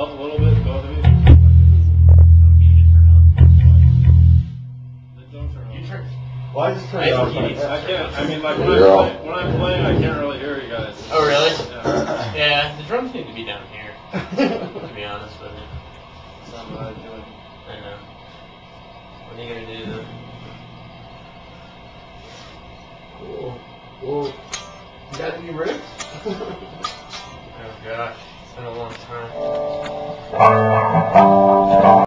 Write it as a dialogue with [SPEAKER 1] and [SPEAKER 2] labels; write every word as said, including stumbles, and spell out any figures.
[SPEAKER 1] up a little bit, both of you? Don't turn
[SPEAKER 2] You
[SPEAKER 1] up.
[SPEAKER 2] turn.
[SPEAKER 3] Well, I just turned
[SPEAKER 2] I
[SPEAKER 3] it off.
[SPEAKER 2] think you need
[SPEAKER 1] I can't, I mean, like, when I'm,
[SPEAKER 4] Yeah.
[SPEAKER 1] play, when I'm playing, I can't really hear you guys.
[SPEAKER 2] Oh, really?
[SPEAKER 1] Yeah.
[SPEAKER 2] Yeah, the drums need to be down here, to be honest with you.
[SPEAKER 1] That's not what I'm doing.
[SPEAKER 2] I know. What are you gonna do then?
[SPEAKER 3] Cool. Well, you got any riffs?
[SPEAKER 2] Oh gosh, it's been a long time.